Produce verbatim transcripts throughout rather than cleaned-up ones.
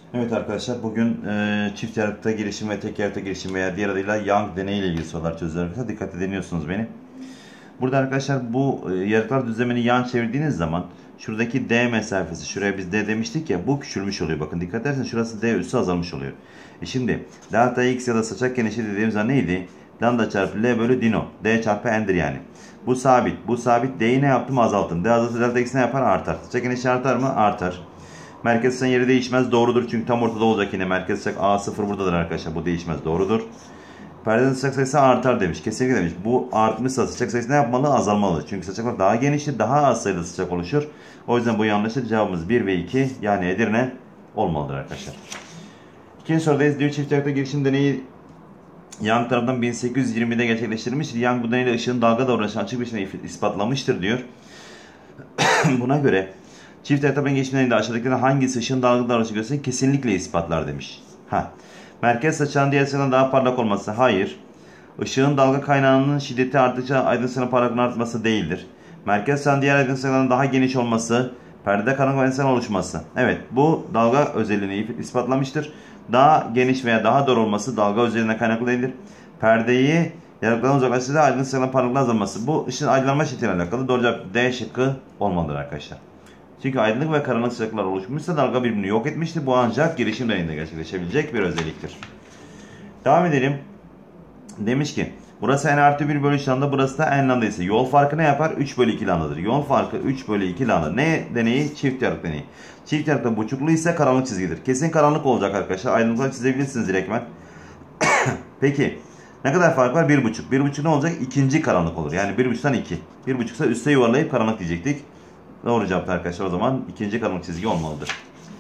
Evet arkadaşlar, bugün e, çift yarıkta gelişim ve tek yarıkta gelişim veya diğer adıyla Young deneyi ile ilgili sorular çözüyoruz arkadaşlar. Dikkat ediniyorsunuz beni. Burada arkadaşlar bu e, yarıklar düzlemini yan çevirdiğiniz zaman şuradaki D mesafesi, şuraya biz D demiştik ya, bu küçülmüş oluyor. Bakın dikkat ederseniz şurası D üssü azalmış oluyor. E şimdi delta x ya da saçak genişliği dediğimiz zaman neydi? Lambda çarpı L bölü dino. D çarpı n'dir yani. Bu sabit. Bu sabit. D'yi ne yaptım? Azalttım. D azaltı delta x ne yapar? Artar. Saçak genişliği artar mı? Artar. Merkez açısının yeri değişmez. Doğrudur. Çünkü tam ortada olacak yine. Merkez açısı A sıfır buradadır arkadaşlar. Bu değişmez. Doğrudur. Perdede saçak sayısı artar demiş. Kesinlikle demiş. Bu artmışsa saçak sayısı ne yapmalı? Azalmalı. Çünkü saçaklar daha geniştir. Daha az sayıda saçak oluşur. O yüzden bu yanlıştır. Cevabımız bir ve iki. Yani Edirne olmalıdır arkadaşlar. İkinci sorudayız. Diyor çift yarıkta gelişim deneyi Young tarafından bin sekiz yüz yirmide gerçekleştirilmiştir. Young bu deneyle ışığın dalga davranışını açık bir şekilde ispatlamıştır diyor. Buna göre çift yarıkta gelişimlerinde aşağıdakilerden hangisi ışığın dalga davranışı gösterir? Kesinlikle ispatlar demiş. Ha. Merkez saçağın diğer saçağından daha parlak olması. Hayır. Işığın dalga kaynağının şiddeti arttıkça aydınlık saçağın parlaklığının artması değildir. Merkez saçağın diğer aydınlık saçağından daha geniş olması. Perdede karanlık aydınlık saçağın oluşması. Evet, bu dalga özelliğini ispatlamıştır. Daha geniş veya daha dar olması dalga özelliğine kaynaklı değildir. Perdeyi yarıklardan uzaklaştırdığı aydınlık saçağın parlaklığının azalması. Bu ışığın aydınlanma şiddetiyle alakalı. Doğru cevap D şıkkı olmalıdır arkadaşlar. Çünkü aydınlık ve karanlık sıcaklıklar oluşmuşsa dalga birbirini yok etmiştir. Bu ancak gelişim deneyinde gerçekleşebilecek bir özelliktir. Devam edelim. Demiş ki burası n artı bir bölü üç lambda, burası da n lambda ise yol farkı ne yapar? üç bölü iki lambdadır. Yol farkı üç bölü iki lambda. Ne deneyi? Çift yarık deneyi. Çift yarıkta buçuklu ise karanlık çizgidir. Kesin karanlık olacak arkadaşlar. Aydınlıkları çizebilirsiniz direktmen. Peki ne kadar fark var? bir buçuk. bir buçuk ne olacak? İkinci karanlık olur. Yani bir buçuktan iki. bir buçuk ise üste yuvarlayıp karanlık diyecektik. Doğru cevap arkadaşlar o zaman ikinci karanlık çizgi olmalıdır.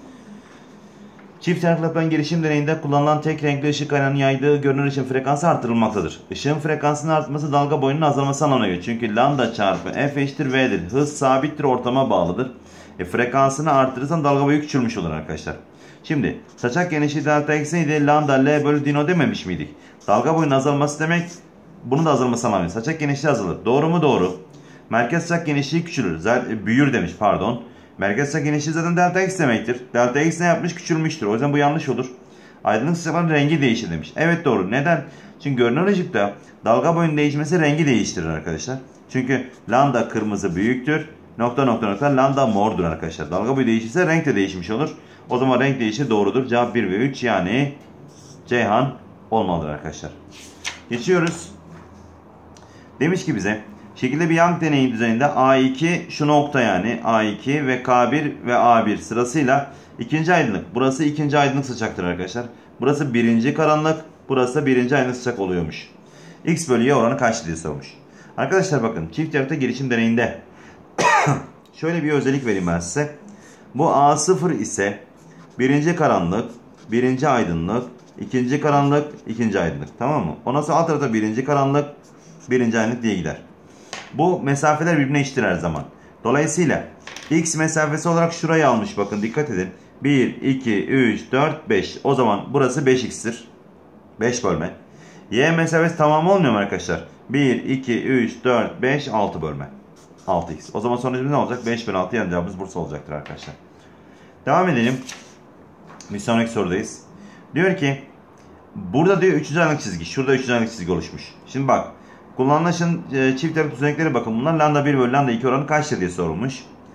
Çift yarıklıktan gelişim deneyinde kullanılan tek renkli ışık kaynağının yaydığı görünür ışın frekansı artırılmaktadır. Işığın frekansının artması dalga boyunun azalması anlamına gelir. Çünkü lambda çarpı f eşittir v'dir. Hız sabittir, ortama bağlıdır. E, frekansını artırırsan dalga boyu küçülmüş olur arkadaşlar. Şimdi saçak genişliği delta x neydi? Lambda L bölü dino dememiş miydik? Dalga boyunun azalması demek bunun da azalması anlamına gelir. Saçak genişliği azalır. Doğru mu? Doğru. Merkez saçak genişliği küçülür. Zaten büyür demiş pardon. Merkez saçak genişliği zaten delta x demektir. Delta x ne yapmış? Küçülmüştür. O yüzden bu yanlış olur. Aydınlık saçakların rengi değişir demiş. Evet doğru. Neden? Çünkü görünür ışıkta dalga boyunun değişmesi rengi değiştirir arkadaşlar. Çünkü lambda kırmızı büyüktür. Nokta nokta nokta lambda mordur arkadaşlar. Dalga boyu değişirse renk de değişmiş olur. O zaman renk değişir, doğrudur. Cevap bir ve üç yani Ceyhan olmalıdır arkadaşlar. Geçiyoruz. Demiş ki bize şekilde bir Young deneyi düzeninde A iki şu nokta yani A iki ve K bir ve A bir sırasıyla ikinci aydınlık. Burası ikinci aydınlık sıcaktır arkadaşlar. Burası birinci karanlık. Burası birinci aydınlık sıcak oluyormuş. X bölü Y oranı kaçtı diye sormuş. Arkadaşlar bakın çift yarıkta gelişim deneyinde şöyle bir özellik vereyim ben size. Bu A sıfır ise birinci karanlık, birinci aydınlık, ikinci karanlık, ikinci aydınlık. Tamam mı? Ondan sonra alt tarafta birinci karanlık, birinci aydınlık diye gider. Bu mesafeler birbirine eşittir her zaman. Dolayısıyla X mesafesi olarak şurayı almış. Bakın dikkat edin. bir, iki, üç, dört, beş. O zaman burası beş x'tir. beş bölme. Y mesafesi tamamı olmuyor mu arkadaşlar? bir, iki, üç, dört, beş, altı bölme. altı x. O zaman sonucumuz ne olacak? beş bölü altı yani cevabımız Bursa olacaktır arkadaşlar. Devam edelim. Bir sonraki sorudayız. Diyor ki burada diyor üçüncü aydınlık çizgi. Şurada üçüncü aydınlık çizgi oluşmuş. Şimdi bak. Kullanılan ışın e, çift yarık düzenekleri bakın. Bunlar lambda bir bölü lambda iki oranı kaçtır diye sorulmuş.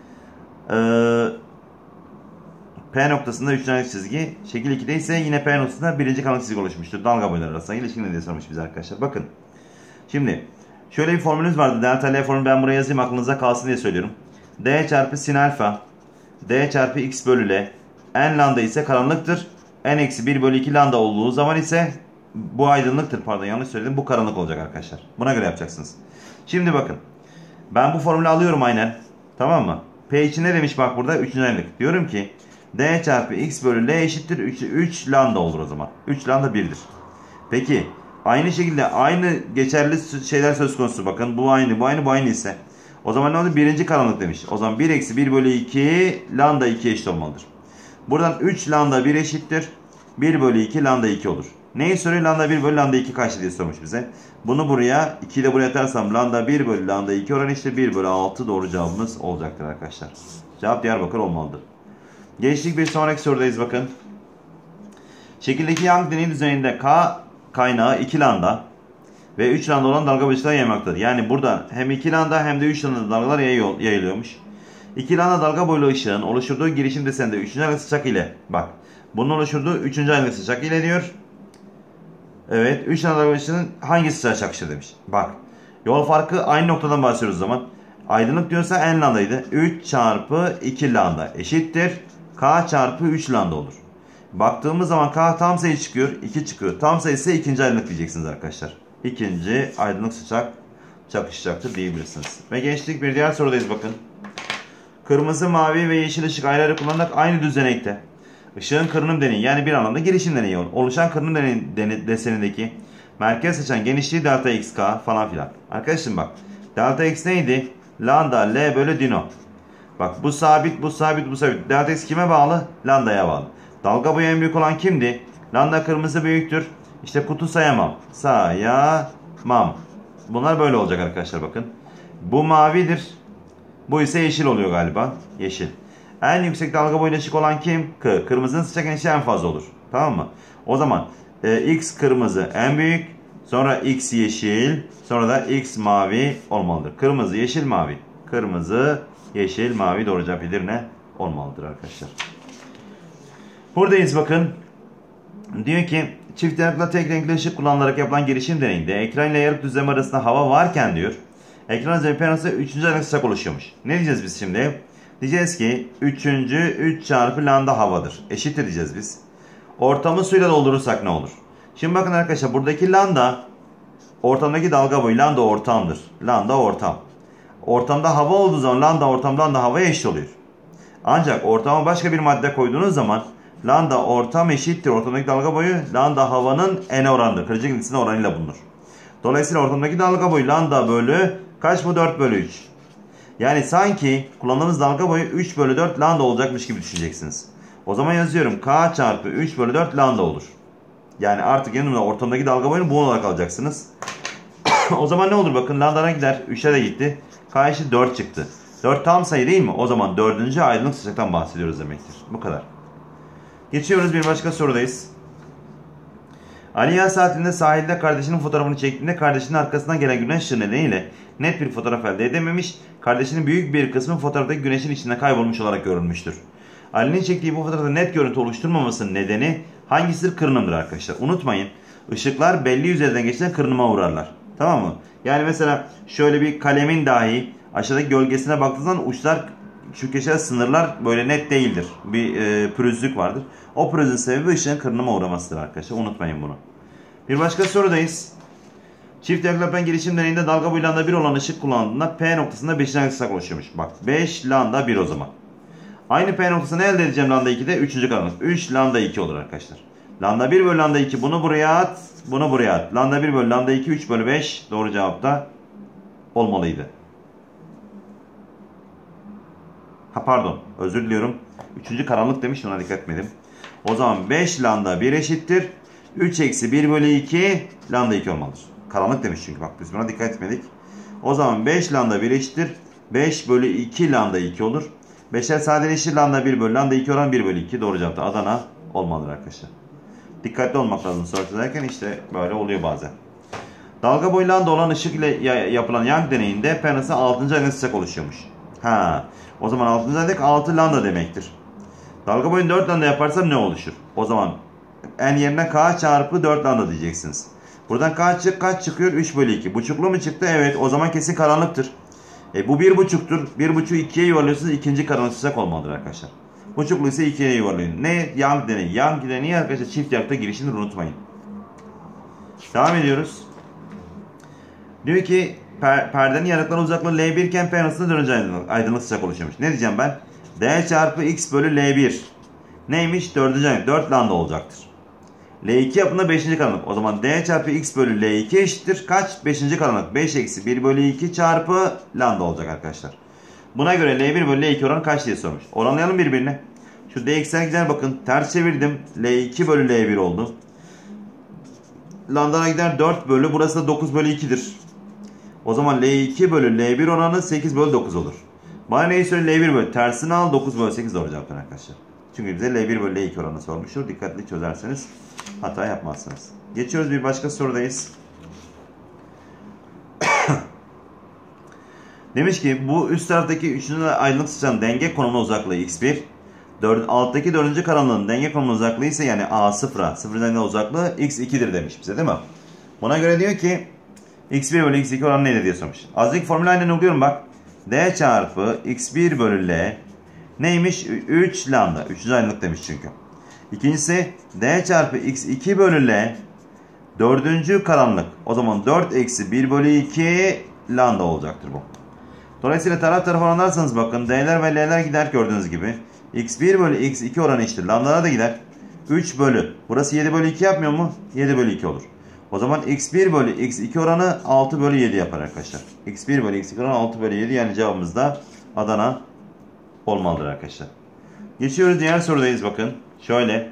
Ee, P noktasında üçüncü aydınlık çizgi. Şekil ikide ise yine P noktasında birinci karanlık çizgi oluşmuştur. Dalga boyları arasında ilişki ne diye sormuş bize arkadaşlar. Bakın. Şimdi şöyle bir formülümüz vardı. Delta L formülü ben buraya yazayım aklınıza kalsın diye söylüyorum. D çarpı sin alfa. D çarpı x bölü L. N lambda ise karanlıktır. N eksi bir bölü iki lambda olduğu zaman ise bu aydınlıktır. Pardon yanlış söyledim. Bu karanlık olacak arkadaşlar. Buna göre yapacaksınız. Şimdi bakın. Ben bu formülü alıyorum aynen. Tamam mı? P için ne demiş bak burada? üçüncü aydınlık. Diyorum ki D çarpı x bölü L eşittir üç, üç lambda olur o zaman. üç lambda birdir. Peki. Aynı şekilde aynı geçerli şeyler söz konusu. Bakın bu aynı, bu aynı, bu aynı ise. O zaman ne oldu? Birinci karanlık demiş. O zaman bir eksi bir bölü iki lambda iki eşit olmalıdır. Buradan üç lambda bir eşittir. bir bölü iki lambda iki olur. Neyi soruyor? Lambda bir bölü lambda iki kaçtı diye sormuş bize. Bunu buraya ikiyi de buraya atarsam lambda bir bölü lambda iki oranı işte bir bölü altı doğru cevabımız olacaktır arkadaşlar. Cevap Diyarbakır olmalıdır. Geçtik bir sonraki sorudayız bakın. Şekildeki Young deneyi düzeninde K kaynağı iki lambda ve üç lambda olan dalga boyunca yaymaktadır. Yani burada hem iki lambda hem de üç lambda dalgalar yayılıyormuş. iki lambda dalga boylu ışığın oluşturduğu girişim deseninde üçüncü aylık sıcak ile, bak bunun oluşturduğu üçüncü aylık sıcak ile diyor. Evet, üç lambda dalga boylu ışığın hangi sıcağa çakışır demiş. Bak, yol farkı aynı noktadan bahsediyoruz o zaman. Aydınlık diyorsa n lambdaydı. üç çarpı iki lambda eşittir K çarpı üç lambda olur. Baktığımız zaman K tam sayı çıkıyor, iki çıkıyor. Tam sayısı ise ikinci aydınlık diyeceksiniz arkadaşlar. İkinci aydınlık sıcak çakışacaktır diyebilirsiniz. Ve geçtik bir diğer sorudayız bakın. Kırmızı, mavi ve yeşil ışık ayrı ayrı kullanarak aynı düzenekte ışığın kırınım deneyi, yani bir anlamda girişim deneyi oluşan kırınım deneyi desenindeki merkez seçen genişliği delta xk falan filan. Arkadaşım bak, delta x neydi? Lambda L bölü dino. Bak bu sabit, bu sabit, bu sabit. Delta x kime bağlı? Lambda'ya bağlı. Dalga boyu en büyük olan kimdi? Lambda kırmızı büyüktür. İşte kutu sayamam. Sayamam. Bunlar böyle olacak arkadaşlar bakın. Bu mavidir. Bu ise yeşil oluyor galiba. Yeşil. En yüksek dalga boyuyla ışık olan kim? K. Kırmızının sıcak genişliği en fazla olur. Tamam mı? O zaman e, x kırmızı en büyük. Sonra x yeşil. Sonra da x mavi olmalıdır. Kırmızı, yeşil, mavi. Kırmızı, yeşil, mavi doğru cevap Edirne olmalıdır arkadaşlar. Buradayız bakın. Diyor ki çift yanıkla tek renkli ışık kullanılarak yapılan girişim deneyinde ekran ile yarık düzleme arasında hava varken diyor, ekran üzerinde panosu üçüncü aylık sıcak oluşuyormuş. Ne diyeceğiz biz şimdi? Diyeceğiz ki üçüncü üç çarpı lambda havadır. Eşittir diyeceğiz biz. Ortamı suyla doldurursak ne olur? Şimdi bakın arkadaşlar, buradaki lambda ortamdaki dalga boyu, lambda ortamdır. Lambda ortam. Ortamda hava olduğu zaman lambda ortamdan da havaya eşit oluyor. Ancak ortama başka bir madde koyduğunuz zaman lambda ortam eşittir ortamdaki dalga boyu lambda havanın n oranıdır. Kırıcı indisine oranıyla bulunur. Dolayısıyla ortamdaki dalga boyu lambda bölü kaç bu? dört bölü üç. Yani sanki kullandığımız dalga boyu üç bölü dört lambda olacakmış gibi düşüneceksiniz. O zaman yazıyorum K çarpı üç bölü dört lambda olur. Yani artık yanımda ortamdaki dalga boyunu bu olarak alacaksınız. O zaman ne olur bakın, lambda'dan gider. üçe de gitti. K eşit dört çıktı. dört tam sayı değil mi? O zaman dördüncü aydınlık sıcaktan bahsediyoruz demektir. Bu kadar. Geçiyoruz, bir başka sorudayız. Ali yaz saatinde sahilde kardeşinin fotoğrafını çektiğinde kardeşinin arkasından gelen güneş ışığı nedeniyle net bir fotoğraf elde edememiş. Kardeşinin büyük bir kısmı fotoğraftaki güneşin içinde kaybolmuş olarak görülmüştür. Ali'nin çektiği bu fotoğrafta net görüntü oluşturmamasının nedeni hangisidir? Kırınımdır arkadaşlar. Unutmayın, ışıklar belli yüzeyden geçtiğinde kırınıma uğrarlar. Tamam mı? Yani mesela şöyle bir kalemin dahi aşağıdaki gölgesine baktığınız zaman uçlar, şu köşeler, sınırlar böyle net değildir. Bir e, pürüzlük vardır. O pürüzün sebebi ışığın kırınıma uğramasıdır arkadaşlar. Unutmayın bunu. Bir başka sorudayız. Çift yaklaşan girişim deneyinde dalga boyu lambda bir olan ışık kullanıldığında P noktasında beşinci aylık sıcak oluşuyormuş. Bak beş lambda bir o zaman. Aynı P noktasını elde edeceğim lambda iki'de üçüncü karanlık. üç lambda iki olur arkadaşlar. Lambda bir bölü lambda iki, bunu buraya at. Bunu buraya at. Lambda bir bölü lambda iki, üç bölü beş doğru cevap da olmalıydı. Ha pardon, özür diliyorum. üçüncü karanlık demiştim, ona dikkat etmedim. O zaman beş lambda bir eşittir üç eksi bir bölü iki lambda iki olmalıdır. Karanlık demiş çünkü, bak biz buna dikkat etmedik. O zaman beş lambda bir eşittir beş bölü iki lambda iki olur. beşer sadeleşir, lambda bir bölü lambda iki oran bir bölü iki doğru cevap da Adana olmalıdır arkadaşlar. Dikkatli olmak lazım soru çözerken, işte böyle oluyor bazen. Dalga boyu lambda olan ışık ile yapılan Young deneyinde panosu altıncı aylık sıcak oluşuyormuş. Ha, o zaman altıncı aylık altı lambda demektir. Dalga boyunu dört lambda yaparsam ne oluşur? O zaman n yerine K çarpı dört lambda diyeceksiniz. Buradan kaç, kaç çıkıyor? üç bölü iki. Buçuklu mu çıktı? Evet. O zaman kesin karanlıktır. E, bu bir buçuktur. bir buçuğu ikiye yuvarlıyorsunuz. İkinci karanlık sıcak olmalıdır arkadaşlar. Buçuklu ise ikiye yuvarlayın. Ne? Young deneyi. Young deneyi arkadaşlar çift yakta girişini unutmayın. Devam ediyoruz. Diyor ki per, perdenin yanıkları uzaklığı L bir iken P noktasında dönünce aydınlık, aydınlık sıcak oluşuyormuş. Ne diyeceğim ben? D çarpı x bölü L bir. Neymiş? dördüncü aylık. dört lambda olacaktır. L iki yapında beşinci karanlık. O zaman D çarpı x bölü L iki eşittir. Kaç? beşinci karanlık. beş eksi bir bölü iki çarpı lambda olacak arkadaşlar. Buna göre L bir bölü L iki oranı kaç diye sormuş. Oranlayalım birbirine. Şu D x'den gider bakın. Ters çevirdim. L iki bölü L bir oldu. Lambda'na gider dört bölü. Burası da dokuz bölü iki'dir. O zaman L iki bölü L bir oranı sekiz bölü dokuz olur. Bana neyi söyle? L bir bölü. Tersini al. dokuz bölü sekiz doğru cevaplar arkadaşlar. Çünkü bize L bir bölü L iki oranı sormuştur. Dikkatli çözerseniz hata yapmazsınız. Geçiyoruz bir başka sorudayız. Demiş ki bu üst taraftaki üçüncü aydınlık sıçran denge konumuna uzaklığı x bir. dört, alttaki dördüncü karanlığın denge konumuna uzaklığı ise yani A sıfıra, sıfırdan uzaklığı x iki'dir demiş bize değil mi? Buna göre diyor ki x bir bölü x iki oranı nedir diye sormuş. Az önceki formülü aynen okuyorum bak. D çarpı x bir bölü L neymiş? üç lambda. üçüncü aydınlık demiş çünkü. İkincisi D çarpı x iki bölü L dördüncü karanlık. O zaman dört eksi bir bölü iki lambda olacaktır bu. Dolayısıyla taraf tarafa oranlarsanız bakın D'ler ve L'ler gider gördüğünüz gibi. x bir bölü x iki oranı eşittir. Lambdalar da gider. üç bölü. Burası yedi bölü iki yapmıyor mu? yedi bölü iki olur. O zaman x bir bölü x iki oranı altı bölü yedi yapar arkadaşlar. x bir bölü x iki oranı altı bölü yedi yani cevabımız da Adana olmalıdır arkadaşlar. Geçiyoruz diğer sorudayız bakın. Şöyle.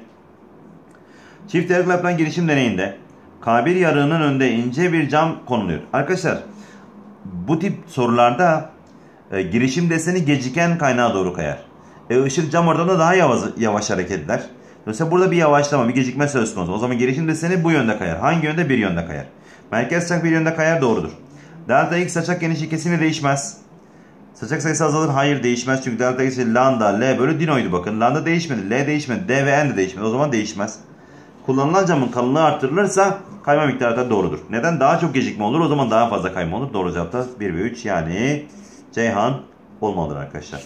Çift yarıklı yapılan girişim deneyinde K bir yarığının önünde ince bir cam konuluyor. Arkadaşlar bu tip sorularda e, girişim deseni geciken kaynağa doğru kayar. E, ışık cam ortamında daha yavaş, yavaş hareket eder. Dolayısıyla burada bir yavaşlama, bir gecikme söz konusu. O zaman girişim deseni bu yönde kayar. Hangi yönde? Bir yönde kayar. Merkez saçak bir yönde kayar, doğrudur. Delta x saçak genişliği kesinlikle değişmez. Saçak sayısı azalır, hayır değişmez. Çünkü delta x lambda L bölü dinoydu bakın. Lambda değişmedi, L değişmedi, D ve N de değişmedi. O zaman değişmez. Kullanılan camın kalınlığı arttırılırsa kayma miktarı da doğrudur. Neden? Daha çok gecikme olur, o zaman daha fazla kayma olur. Doğru cevap da bir ve üç yani Ceyhan olmalıdır arkadaşlar.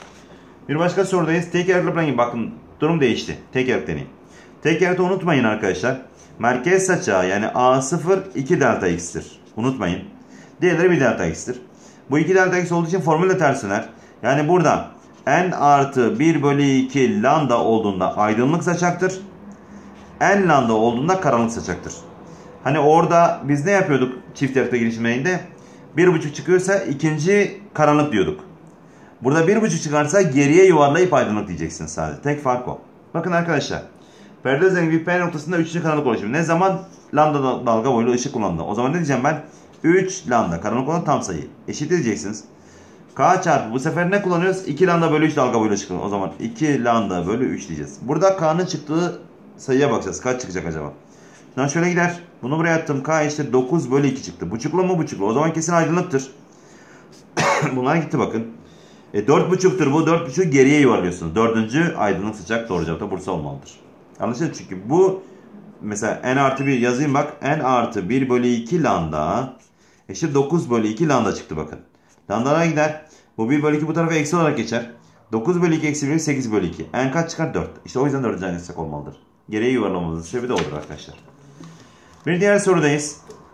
Bir başka sorudayız. Tek yarıklı plan bakın durum değişti. Tek yarık deneyim. Tek yarıkta unutmayın arkadaşlar. Merkez saçağı yani A sıfır iki delta x'tir. Unutmayın. Diğerleri bir delta x'tir. Bu iki delta x olduğu için formül de ters döner. Yani burada n artı bir bölü iki lambda olduğunda aydınlık saçaktır. N lambda olduğunda karanlık saçaktır. Hani orada biz ne yapıyorduk çift yarıkta girişimlerinde? bir buçuk çıkıyorsa ikinci karanlık diyorduk. Burada bir buçuk çıkarsa geriye yuvarlayıp aydınlık diyeceksiniz sadece. Tek fark o. Bakın arkadaşlar. Perde üzerindeki bir P noktasında üçüncü karanlık oluşuyor. Ne zaman? Lambda dalga boylu ışık kullanıldı. O zaman ne diyeceğim ben? üç lambda karanlık olan tam sayı. Eşit diyeceksiniz. K çarpı bu sefer ne kullanıyoruz? iki lambda bölü üç dalga boylu ışık kullanıyor. O zaman iki lambda bölü üç diyeceğiz. Burada K'nın çıktığı sayıya bakacağız. Kaç çıkacak acaba? Şuradan şöyle gider. Bunu buraya attım. K işte dokuz bölü iki çıktı. Buçuklu mu buçuklu? O zaman kesin aydınlıktır. Bunlar gitti bakın. E dört buçuktur bu. dört buçuk geriye yuvarlıyorsunuz. Dördüncü aydınlık sıcak doğru cevap da Bursa olmalıdır. Anlaşıldı çünkü bu mesela n artı bir yazayım bak. N artı bir bölü iki lambda eşit dokuz bölü iki lambda çıktı bakın. Lambdalara gider. Bu bir bölü iki bu tarafa eksi olarak geçer. dokuz bölü iki eksi bir sekiz bölü iki. N kaç çıkar? dört. İşte o yüzden dördüncü aydınlık sıcak olmalıdır. Geriye yuvarlamamızın sebebi de odur arkadaşlar. Bir diğer sorudayız.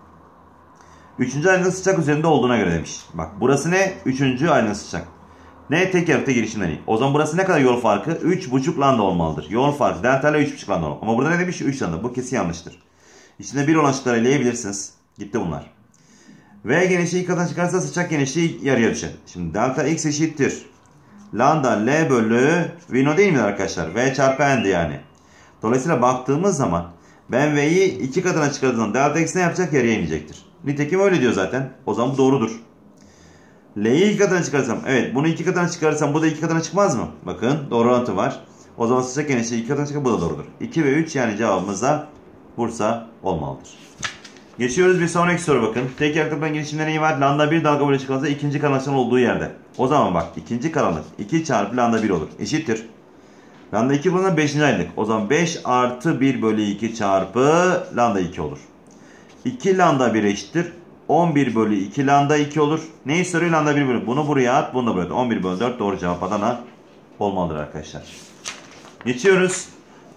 Üçüncü aydınlık sıcak üzerinde olduğuna göre demiş. Bak burası ne? Üçüncü aydınlık sıcak. Ne? Tek yarıkta girişimden iyi. O zaman burası ne kadar yol farkı? üç buçuk lambda olmalıdır. Yol farkı delta ile üç buçuk lambda olmalı. Ama burada ne demiş? üç lambda. Bu kesin yanlıştır. İçinde bir olan şıkları eleyebilirsiniz. Gitti bunlar. V genişliği ilk katına çıkarsa sıcak genişliği yarıya düşer. Şimdi delta x eşittir lambda L bölü Vino değil mi arkadaşlar? V çarpı n'di yani. Dolayısıyla baktığımız zaman ben V'yi iki katına çıkardığımda delta x ne yapacak? Yarıya inecektir. Nitekim öyle diyor zaten. O zaman bu doğrudur. L'yi iki katına çıkarsam, evet bunu iki katına çıkarsam bu da iki katına çıkmaz mı? Bakın doğru orantı var. O zaman sıcak genişliği iki katına çıkar, bu da doğrudur. iki ve üç yani cevabımız da Bursa olmalıdır. Geçiyoruz bir sonraki soru bakın. Tek yarıklı plan girişimde neyi var? Lambda bir dalga boyu çıkarsa ikinci karanlıkların olduğu yerde. O zaman bak ikinci karanlık iki çarpı lambda bir olur. Eşittir. Lambda iki bulunduğunda beşinci aydınlık. O zaman beş artı bir bölü iki çarpı lambda iki olur. iki lambda bir eşittir. on bir bölü iki lambda iki olur. Neyi soruyor? Lambda bir bölü. Bunu buraya at, bunu da buraya at. on bir bölü dört doğru cevap Adana olmalıdır arkadaşlar. Geçiyoruz.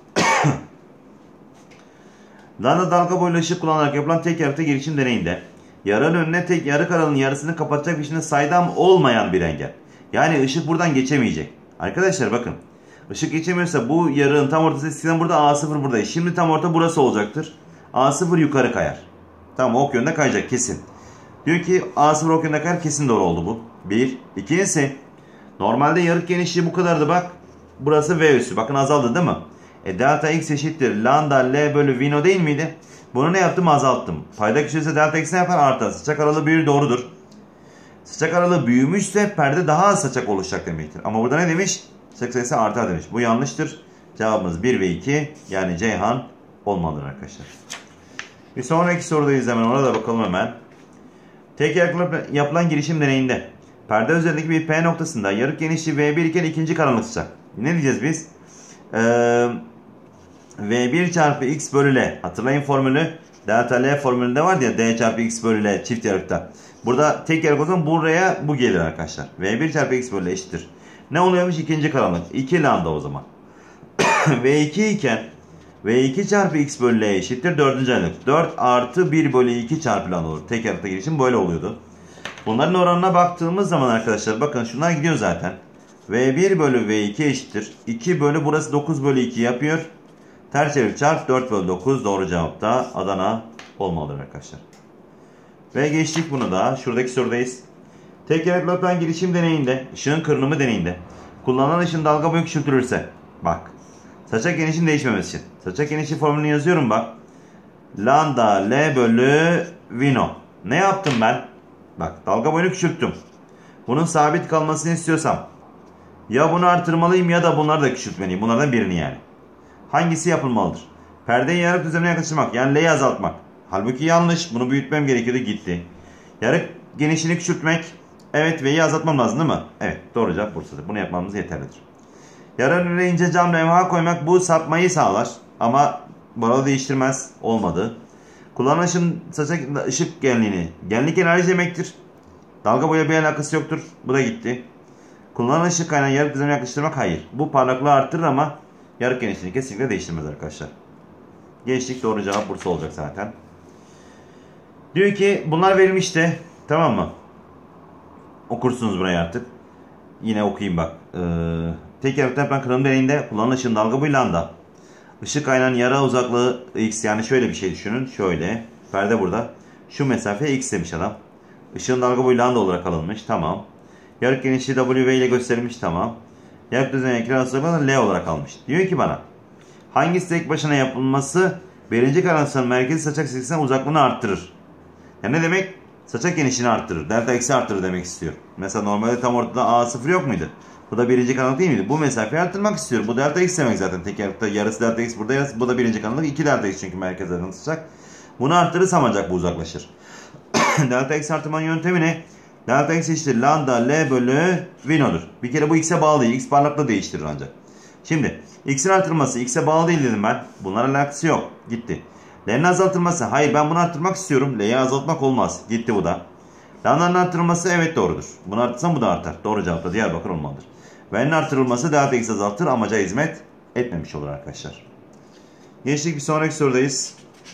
Lambda dalga boylu ışık kullanarak yapılan tek yarıkta girişim deneyinde yarığın önüne tek yarık aralığının yarısını kapatacak biçimde saydam olmayan bir engel. Yani ışık buradan geçemeyecek. Arkadaşlar bakın. Işık geçemiyorsa bu yarığın tam ortası eskiden burada A sıfır burada. Şimdi tam orta burası olacaktır. A sıfır yukarı kayar. Tamam ok yönde kayacak kesin. Diyor ki A sıfır ok yönde kayar, kesin doğru oldu bu. bir. İkincisi normalde yarık genişliği bu kadardı bak. Burası V üssü. Bakın azaldı değil mi? E delta x eşittir lambda L bölü Vino değil miydi? Bunu ne yaptım? Azalttım. Payda küçülse delta x ne yapar? Artar. Sıcak aralığı büyür, doğrudur. Sıcak aralığı büyümüşse perde daha az saçak oluşacak demektir. Ama burada ne demiş? Saçak sayısı artar demiş. Bu yanlıştır. Cevabımız bir ve iki. Yani Ceyhan olmalıdır arkadaşlar. Bir sonraki sorudayız, hemen ona da bakalım hemen. Tek yarıkla yapılan girişim deneyinde perde üzerindeki bir P noktasında yarık genişliği V bir iken ikinci karanlık saçak. Ne diyeceğiz biz? Ee, V bir çarpı X bölü L. Hatırlayın formülü. Delta L formülünde var ya, D çarpı X bölü L çift yarıkta. Burada tek yarık o zaman buraya bu gelir arkadaşlar. V bir çarpı X bölü L eşittir. Ne oluyormuş? İkinci karanlık. iki lambda o zaman. V iki iken V iki çarpı X bölü L eşittir dördüncü aralık. dört artı bir bölü iki çarpı lambda olur. Tek yarıkta girişim böyle oluyordu. Bunların oranına baktığımız zaman arkadaşlar bakın şunlar gidiyor zaten. V bir bölü V iki eşittir. iki bölü burası dokuz bölü iki yapıyor. Ters çevir çarp dört bölü dokuz, doğru cevap da Adana olmalıdır arkadaşlar. Ve geçtik bunu da. Şuradaki sorudayız. Tek yarıkla yapılan girişim deneyinde, ışığın kırınımı deneyinde kullanılan ışın dalga boyu küçültülürse, bak, saçak genişliğinin değişmemesi için saçak genişliği formülünü yazıyorum bak. Lambda L bölü Vino. Ne yaptım ben? Bak, dalga boyunu küçülttüm. Bunun sabit kalmasını istiyorsam ya bunu artırmalıyım ya da bunları da küçültmeliyim. Bunlardan birini yani. Hangisi yapılmalıdır? Perdeyi yarık düzenine yaklaştırmak, yani L'yi azaltmak. Halbuki yanlış. Bunu büyütmem gerekiyordu, gitti. Yarık genişliğini küçültmek. Evet, V'yi azaltmam lazım değil mi? Evet, doğru cevap Bursa'dır. Bunu yapmamız yeterlidir. Yarı ve ince cam levha koymak bu sapmayı sağlar. Ama buralı değiştirmez. Olmadı. Kullanılan ışın saçak ışık genliğini. Genlik enerji demektir. Dalga boya bir alakası yoktur. Bu da gitti. Kullanılan ışık kaynağı yarık düzenine yaklaştırmak, hayır. Bu parlaklığı arttırır ama yarık genişliğini kesinlikle değiştirmez arkadaşlar. Geçtik, doğru cevap Bursa olacak zaten. Diyor ki bunlar verilmişti. Tamam mı? Okursunuz burayı artık. Yine okuyayım bak. Ee, tek yarıkta yapılan kırılım deneyinde kullanılan ışığın dalga boyu lambda. Işık kaynağının yara uzaklığı x, yani şöyle bir şey düşünün. Şöyle. Perde burada. Şu mesafe x demiş adam. Işığın dalga boyu lambda olarak alınmış. Tamam. Yarık genişliği W ile gösterilmiş. Tamam. Yarık düzenine kirazlarına L olarak almış. Diyor ki bana hangisi tek başına yapılması birinci karanlıksanın merkezi saçak çizgisinden uzaklığını arttırır? Yani ne demek? Saçak genişliğini arttırır. Delta x'i arttırır demek istiyor. Mesela normalde tam ortada A sıfır yok muydu? Bu da birinci karanlık değil miydi? Bu mesafeyi arttırmak istiyor. Bu delta x demek zaten. Tek yarıkta yarısı delta x burada, yarısı bu da birinci karanlık. iki delta x çünkü merkezden saçak. Bunu arttırırsam ancak bu uzaklaşır. Delta x arttırmanın yöntemi ne? Delta x eşittir lambda L bölü Vino'dur. Bir kere bu x'e bağlı değil. X parlaklığı değiştirir ancak. Şimdi x'in artırılması x'e bağlı değil dedim ben. Bunların alakası yok. Gitti. L'nin azaltılması. Hayır, ben bunu arttırmak istiyorum. L'yi azaltmak olmaz. Gitti bu da. Lambda'nın artırılması evet doğrudur. Bunu arttırsam bu da artar. Doğru cevap da Diyarbakır olmalıdır. V'nin artırılması delta x azaltır, amaca hizmet etmemiş olur arkadaşlar. Geçtik, bir sonraki sorudayız.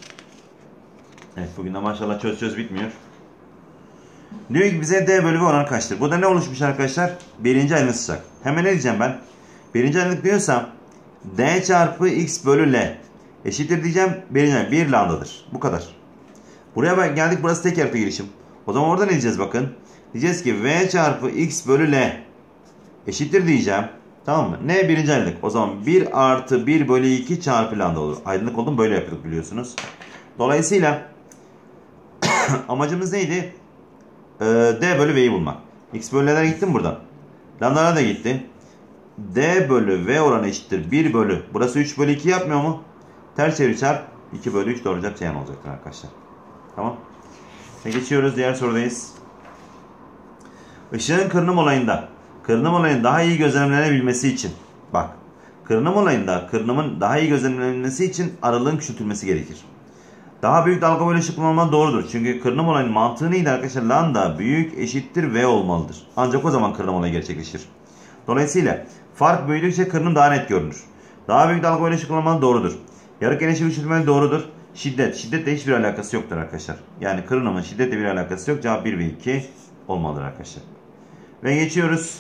Evet, bugün de maşallah çöz çöz bitmiyor. Diyor ki bize D bölü V oranı kaçtır? Burada ne oluşmuş arkadaşlar? Birinci ayrılık sıcak. Hemen ne diyeceğim ben? Birinci ayrılık diyorsam D çarpı X bölü L eşittir diyeceğim. Birinci ayrılık bir lambdadır. Bu kadar. Buraya geldik, burası tek yarıklı girişim. O zaman orada ne diyeceğiz bakın? Diyeceğiz ki V çarpı X bölü L eşittir diyeceğim. Tamam mı? Ne birinci ayrılık? O zaman bir artı bir bölü iki çarpı lambda olur. Ayrılık oldu mu böyle yapıyorduk biliyorsunuz. Dolayısıyla amacımız neydi? Ee, D bölü V'yi bulmak. X bölü L'ler gitti mi buradan? Lambdalar da gitti. D bölü V oranı eşittir bir bölü. Burası üç bölü iki yapmıyor mu? Ters çevir çarp iki bölü üç, doğru cevap Ceyhan olacaktır arkadaşlar. Tamam. Ve geçiyoruz, diğer sorudayız. Işığın kırınım olayında kırınım olayının daha iyi gözlemlenebilmesi için, bak, kırınım olayında kırınımın daha iyi gözlemlenebilmesi için aralığın küçültülmesi gerekir. Daha büyük dalga boyu ışık kullanılmalı, doğrudur. Çünkü kırınım olayının mantığı neydi arkadaşlar? Lambda büyük eşittir V olmalıdır. Ancak o zaman kırınım olayı gerçekleşir. Dolayısıyla fark büyüdükçe kırınım daha net görünür. Daha büyük dalga boyu ışık kullanılmalı, doğrudur. Yarık genişliği küçültmeli, doğrudur. Şiddet. Şiddetle hiçbir alakası yoktur arkadaşlar. Yani kırınımın şiddetle bir alakası yok. Cevap bir ve iki olmalıdır arkadaşlar. Ve geçiyoruz.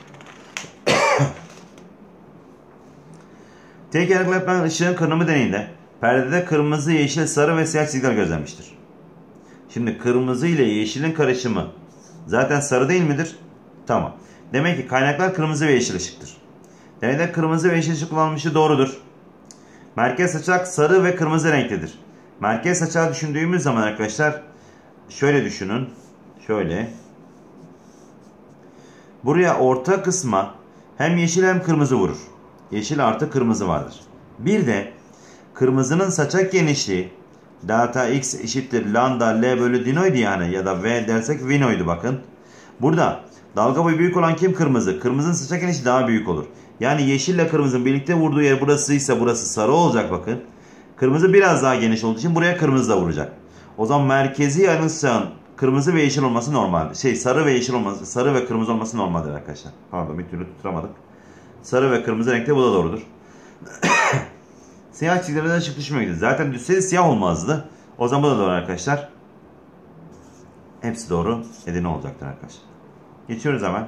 Tek yarıkla yapılan ışığın kırınımı deneyinde perdede kırmızı, yeşil, sarı ve siyah çizgiler gözlenmiştir. Şimdi kırmızı ile yeşilin karışımı zaten sarı değil midir? Tamam. Demek ki kaynaklar kırmızı ve yeşil ışıktır. Deneyde kırmızı ve yeşil ışık kullanılmışı doğrudur. Merkez saçak sarı ve kırmızı renklidir. Merkez saçağı düşündüğümüz zaman arkadaşlar şöyle düşünün. Şöyle. Buraya orta kısma hem yeşil hem kırmızı vurur. Yeşil artı kırmızı vardır. Bir de kırmızının saçak genişliği delta x eşittir lambda L bölü dinoydu yani, ya da V dersek vinoydu bakın. Burada dalga boyu büyük olan kim? Kırmızı. Kırmızının saçak genişliği daha büyük olur. Yani yeşille kırmızının birlikte vurduğu yer burasıysa burası sarı olacak bakın. Kırmızı biraz daha geniş olduğu için buraya kırmızı da vuracak. O zaman merkezi ayrılsan kırmızı ve yeşil olması normal. Şey sarı ve yeşil olması, sarı ve kırmızı olması normaldir arkadaşlar. Pardon, bir türlü tutturamadık. Sarı ve kırmızı renkte bu da doğrudur. Siyah çizgilerden ışık düşmemektedir. Zaten düşseydi siyah olmazdı. O zaman bu da doğru arkadaşlar. Hepsi doğru. Edeni olacaktır arkadaşlar. Geçiyoruz hemen.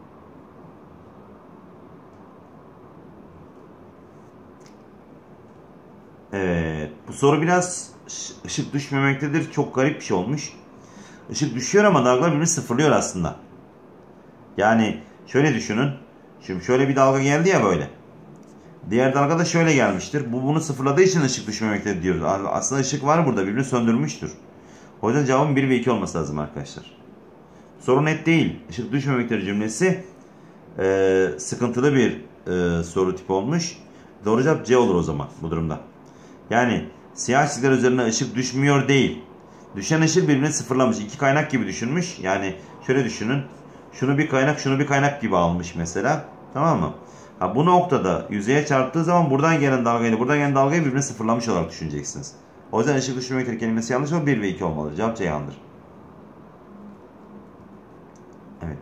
Evet. Bu soru biraz ışık düşmemektedir. Çok garip bir şey olmuş. Işık düşüyor ama dalgalar birbirini sıfırlıyor aslında. Yani şöyle düşünün. Şimdi şöyle bir dalga geldi ya böyle. Diğer dalga da şöyle gelmiştir. Bu bunu sıfırladığı için ışık düşmemektedir diyoruz. Aslında ışık var burada. Birbirini söndürmüştür. O yüzden cevabın bir ve iki olması lazım arkadaşlar. Soru net değil. Işık düşmemektedir cümlesi e, sıkıntılı bir e, soru tipi olmuş. Doğru cevap C olur o zaman bu durumda. Yani siyah çizgiler üzerine ışık düşmüyor değil. Düşen ışık birbirini sıfırlamış. İki kaynak gibi düşünmüş. Yani şöyle düşünün. Şunu bir kaynak, şunu bir kaynak gibi almış mesela. Tamam mı? Ha, bu noktada yüzeye çarptığı zaman buradan gelen dalgayla buradan gelen dalgayı birbirine sıfırlamış olarak düşüneceksiniz. O yüzden ışık düşmemektedir kelimesi yanlış ama bir ve iki olmalı. Cevap Ceyhan'dır. Evet.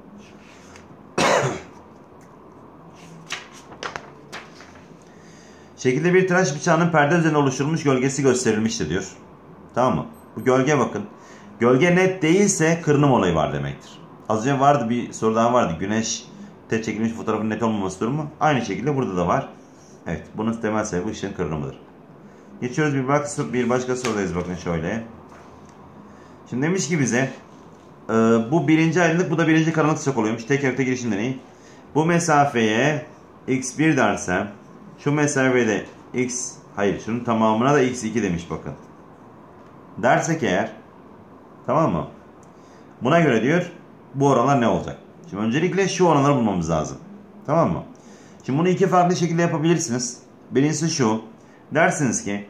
Şekilde bir tıraş bıçağının perde üzerine oluşturulmuş gölgesi gösterilmiştir diyor. Tamam mı? Bu gölge bakın. Gölge net değilse kırınım olayı var demektir. Az önce vardı bir soru daha vardı. Güneş te çekilmiş fotoğrafın net olmaması durumu. Aynı şekilde burada da var. Evet. Bunun temel sebebi ışığın kırınımıdır. Geçiyoruz bir başka, bir başka sorudayız bakın şöyle. Şimdi demiş ki bize e, bu birinci aydınlık, bu da birinci karanlık sıcak oluyormuş. Tek harita girişim deneyi. Bu mesafeye x bir dersem şu mesafede x, hayır şunun tamamına da x iki demiş bakın. Dersek eğer, tamam mı? Buna göre diyor bu oranlar ne olacak? Şimdi öncelikle şu oranları bulmamız lazım. Tamam mı? Şimdi bunu iki farklı şekilde yapabilirsiniz. Birincisi şu. Dersiniz ki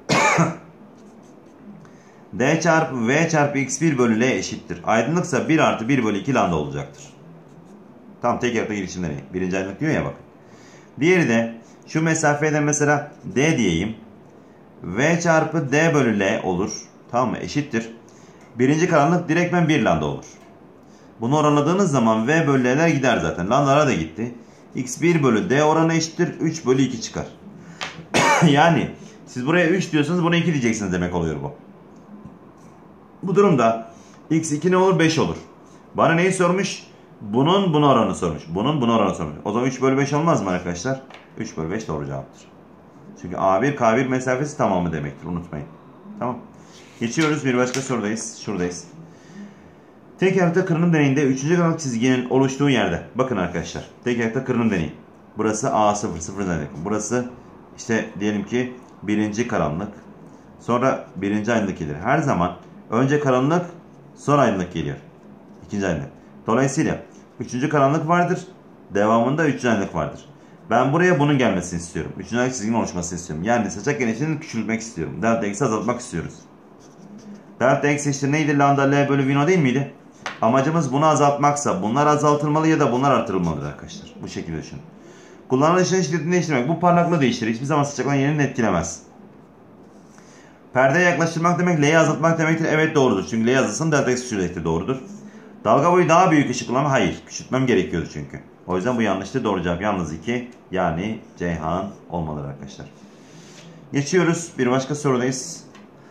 D çarpı V çarpı x bir bölü L eşittir. Aydınlıksa bir artı bir bölü iki lambda olacaktır. Tam tek yarıkta girişim deneyi. Birinci aydınlık diyor ya bakın. Diğeri de şu mesafede mesela D diyeyim. V çarpı D bölü L olur. Tamam mı? Eşittir. Birinci karanlık direktmen bir lambda olur. Bunu oranladığınız zaman V bölü L'ler gider zaten. Lambdalara da gitti. x bir bölü D oranı eşittir. üç bölü iki çıkar. Yani siz buraya üç diyorsanız buna iki diyeceksiniz demek oluyor bu. Bu durumda x iki ne olur? beş olur. Bana neyi sormuş? Bunun buna oranı sormuş. Bunun buna oranı sormuş. O zaman üç bölü beş olmaz mı arkadaşlar? üç bölü beş doğru cevaptır. Çünkü A bir K bir mesafesi tamamı demektir. Unutmayın. Tamam. Geçiyoruz. Bir başka sorudayız. Şuradayız. Tek harita kırınım deneyinde üçüncü karanlık çizginin oluştuğu yerde. Bakın arkadaşlar. Tek harita kırınım deneyi. Burası A sıfır. sıfır demek. Burası işte diyelim ki birinci karanlık. Sonra birinci aydınlık gelir. Her zaman önce karanlık sonra aydınlık geliyor. İkinci aydınlık. Dolayısıyla üçüncü karanlık vardır. Devamında üçüncü aydınlık vardır. Ben buraya bunun gelmesini istiyorum. Üçüncü aydınlık çizginin oluşmasını istiyorum. Yani saçak genişliğini küçültmek istiyorum. Delta x'i azaltmak istiyoruz. Delta x eşittir neydi? Lambda L bölü vino değil miydi? Amacımız bunu azaltmaksa bunlar azaltılmalı ya da bunlar artırılmalıdır arkadaşlar. Bu şekilde düşünün. Kullanılan ışığın şiddetini değiştirmek. Bu parlaklığı değiştirir. Hiçbir zaman sıcaklığın yerini etkilemez. Perdeye yaklaştırmak demek L'yi azaltmak demektir. Evet doğrudur. Çünkü L'yi azaltırsan delta x küçülecektir. Doğrudur. Dalga boyu daha büyük ışık kullanma. Hayır. Küçültmem gerekiyordu çünkü. O yüzden bu yanlıştır. Doğru cevap yalnız iki. Yani Ceyhan olmalıdır arkadaşlar. Geçiyoruz. Bir başka sorudayız.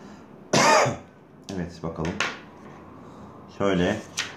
Evet bakalım. Şöyle.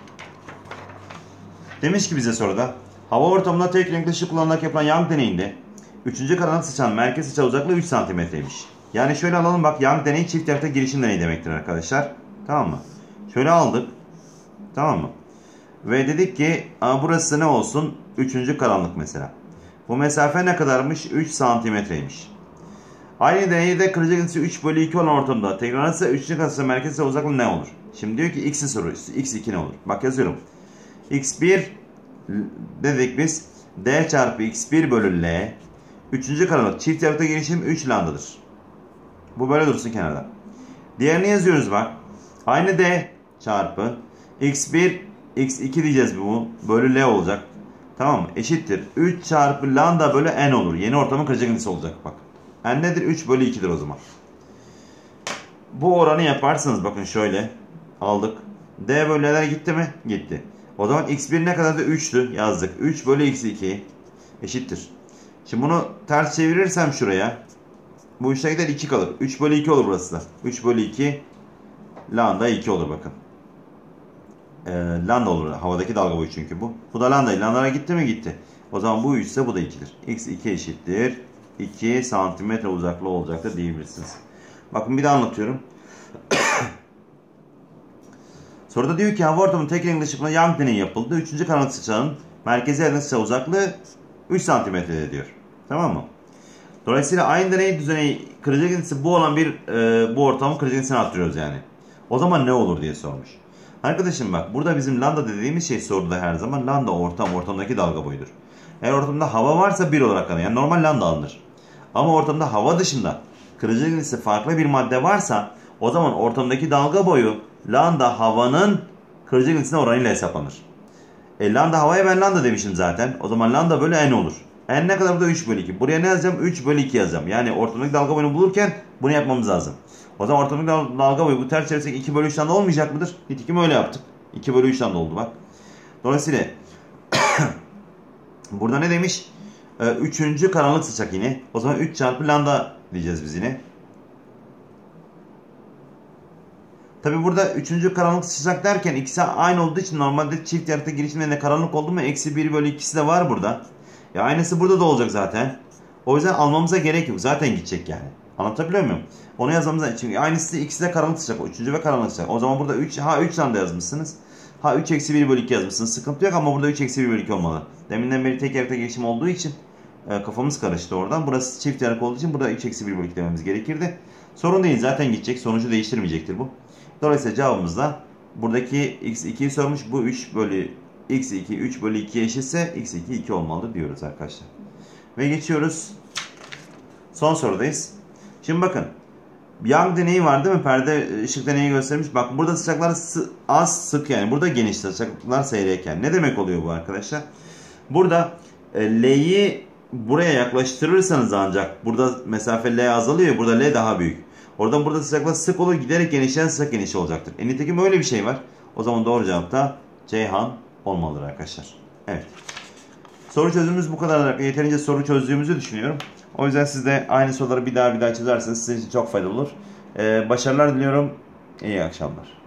Demiş ki bize soruda. Hava ortamında tek renkli ışık kullanarak yapılan Young deneyinde üçüncü karanlık sıçan merkez sıçan uzaklığı üç santimetreymiş. Yani şöyle alalım bak, Young deneyi çift yarıkta girişim deneyi demektir arkadaşlar. Tamam mı? Şöyle aldık. Tamam mı? Ve dedik ki a, burası ne olsun? üçüncü karanlık mesela. Bu mesafe ne kadarmış? üç santimetreymiş. Aynı deneyde kırıcı ısı üç bölü iki olan ortamda tekrarlanırsa üçüncü karanlıkta merkez sıçan uzaklığı ne olur? Şimdi diyor ki x'in sorusu. x iki ne olur? Bak yazıyorum. x bir dedik biz. D çarpı x bir bölü L. Üçüncü karalık çift yarıkta gelişim üç lambdadır. Bu böyle dursun kenarda. Diğerini yazıyoruz bak. Aynı D çarpı x bir x iki diyeceğiz bu. Bölü L olacak. Tamam mı? Eşittir. üç çarpı lambda bölü n olur. Yeni ortamın kıracak indisi olacak bak. N nedir? üç bölü iki'dir o zaman. Bu oranı yaparsanız bakın şöyle. Aldık. D bölü L'ler gitti mi? Gitti. O zaman x bir ne kadardı? üç'tü. Yazdık. üç bölü x iki eşittir. Şimdi bunu ters çevirirsem şuraya. Bu üçte gider iki kalır. üç bölü iki olur burası da. üç bölü iki lambda iki olur bakın. Ee, lambda olur. Havadaki dalga boyu çünkü bu. Bu da lambda. Lambdalara gitti mi? Gitti. O zaman bu üç ise bu da iki'dir. x iki eşittir. iki santimetre uzaklığı olacaktır diyebilirsiniz. Bakın bir daha anlatıyorum. Soruda diyor ki hava ortamının tek renkli ışıkla Young deneyi yapıldı. Üçüncü karanlık sıçrağın merkezi yerden sıçrağı uzaklığı üç santimetre diyor. Tamam mı? Dolayısıyla aynı deney düzeneyi kıracak indisi bu olan bir e, bu ortamın kıracak indisini arttırıyoruz yani. O zaman ne olur diye sormuş. Arkadaşım bak burada bizim lambda dediğimiz şey soruda her zaman lambda ortam ortamdaki dalga boyudur. Eğer ortamda hava varsa bir olarak alınır. Yani normal lambda alınır. Ama ortamda hava dışında kıracak indisi farklı bir madde varsa o zaman ortamdaki dalga boyu lambda havanın kıracak indisine oranıyla hesaplanır. E, lambda havaya ben lambda demişim zaten. O zaman lambda bölü n olur. N ne kadar burada? üç bölü iki. Buraya ne yazacağım? üç bölü iki yazacağım. Yani ortamdaki dalga boyunu bulurken bunu yapmamız lazım. O zaman ortamdaki dalga boyu bu ters çevirsek iki bölü üç'ten de olmayacak mıdır? Nitekim öyle yaptık. iki bölü üç'ten de oldu bak. Dolayısıyla burada ne demiş? Ee, üçüncü karanlık sıcak yine. O zaman üç çarpı lambda diyeceğiz biz yine. Tabi burada üçüncü karanlık sıcak derken ikisi aynı olduğu için normalde çift yarıkta girişimlerinde karanlık oldu mu eksi bir bölü ikisi de var burada. Ya aynısı burada da olacak zaten. O yüzden almamıza gerek yok. Zaten gidecek yani. Anlatabiliyor muyum? Onu yazmamıza. Çünkü aynısı ikisi de karanlık sıcak. Üçüncü ve karanlık sıcak. O zaman burada üç, ha üç lambda yazmışsınız. Ha üç eksi bir bölü iki yazmışsınız. Sıkıntı yok ama burada üç eksi bir bölü iki olmalı. Deminden beri tek yarıkta gelişim olduğu için e, kafamız karıştı oradan. Burası çift yarık olduğu için burada üç eksi bir bölü iki dememiz gerekirdi. Sorun değil. Zaten gidecek. Sonucu değiştirmeyecektir bu. Dolayısıyla cevabımız da buradaki x iki'yi sormuş. Bu üç bölü x iki üç bölü iki eşitse x iki iki olmalıdır diyoruz arkadaşlar. Ve geçiyoruz. Son sorudayız. Şimdi bakın. Young deneyi var değil mi? Perde ışık deneyi göstermiş. Bak burada sıcaklar az sık yani. Burada geniş sıcaklıklar seyreyken. Ne demek oluyor bu arkadaşlar? Burada e, L'yi buraya yaklaştırırsanız ancak burada mesafe L azalıyor. Burada L daha büyük. Oradan burada sıcaklık sık olur. Giderek genişleyen sıcak geniş olacaktır. E nitekim öyle bir şey var. O zaman doğru cevap da Ceyhan olmalıdır arkadaşlar. Evet. Soru çözümümüz bu kadar. Yeterince soru çözdüğümüzü düşünüyorum. O yüzden siz de aynı soruları bir daha bir daha çözerseniz sizin için çok faydalı olur. Ee, başarılar diliyorum. İyi akşamlar.